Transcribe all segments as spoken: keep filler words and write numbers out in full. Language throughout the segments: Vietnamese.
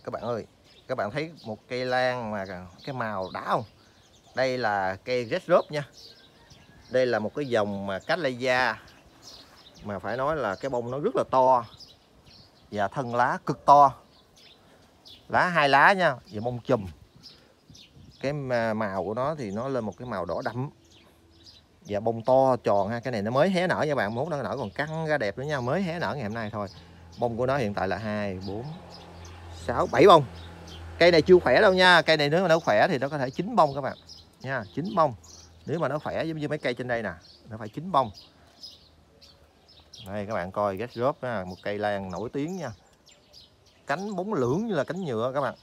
Các bạn ơi, các bạn thấy một cây lan mà cái màu đã không? Đây là cây Red Rose nha. Đây là một cái dòng mà Cattleya mà phải nói là cái bông nó rất là to và thân lá cực to. Lá hai lá nha, và bông chùm. Cái màu của nó thì nó lên một cái màu đỏ đậm và bông to tròn ha. Cái này nó mới hé nở nha bạn, mốt nó nở còn căng ra đẹp nữa nha, mới hé nở ngày hôm nay thôi. Bông của nó hiện tại là hai, bốn, sáu, bảy bông. Cây này chưa khỏe đâu nha, cây này nếu mà nó khỏe thì nó có thể chín bông các bạn nha, chín bông. Nếu mà nó khỏe giống như mấy cây trên đây nè, nó phải chín bông. Đây các bạn coi Red Rose, một cây lan nổi tiếng nha. Cánh bóng lưỡng như là cánh nhựa các bạn.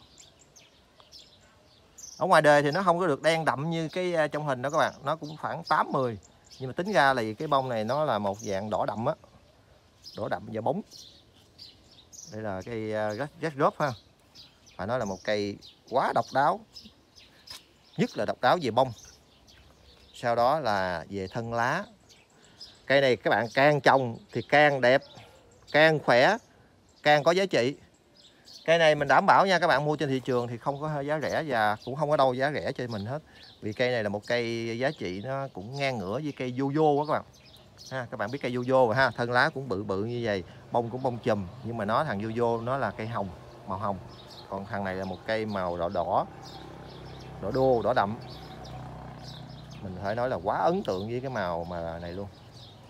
Ở ngoài đời thì nó không có được đen đậm như cái trong hình đó các bạn, nó cũng khoảng tám mười. Nhưng mà tính ra là cái bông này nó là một dạng đỏ đậm á, đỏ đậm và bóng. Đây là cây Red Rose ha, phải nói là một cây quá độc đáo, nhất là độc đáo về bông, sau đó là về thân lá. Cây này các bạn càng trồng thì càng đẹp, càng khỏe, càng có giá trị. Cây này mình đảm bảo nha, các bạn mua trên thị trường thì không có giá rẻ và cũng không có đâu giá rẻ cho mình hết. Vì cây này là một cây giá trị nó cũng ngang ngửa với cây Yoyo các bạn. Ha, các bạn biết cây Yoyo rồi ha, thân lá cũng bự bự như vậy, bông cũng bông chùm, nhưng mà nó thằng Yoyo nó là cây hồng, màu hồng. Còn thằng này là một cây màu đỏ đỏ, đỏ đô, đỏ đậm. Mình phải nói là quá ấn tượng với cái màu mà này luôn.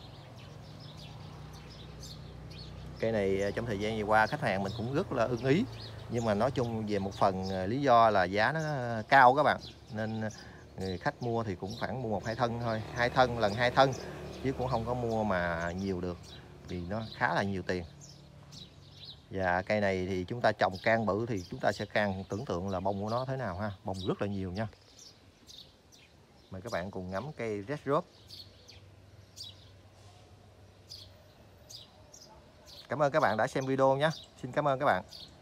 Cây này trong thời gian vừa qua khách hàng mình cũng rất là ưng ý, nhưng mà nói chung về một phần lý do là giá nó cao các bạn, nên người khách mua thì cũng khoảng mua một hai thân thôi, hai thân lần hai thân, chứ cũng không có mua mà nhiều được vì nó khá là nhiều tiền. Và cây này thì chúng ta trồng càng bự thì chúng ta sẽ càng tưởng tượng là bông của nó thế nào ha, bông rất là nhiều nha. Mời các bạn cùng ngắm cây Red Rose. Cảm ơn các bạn đã xem video nhé. Xin cảm ơn các bạn.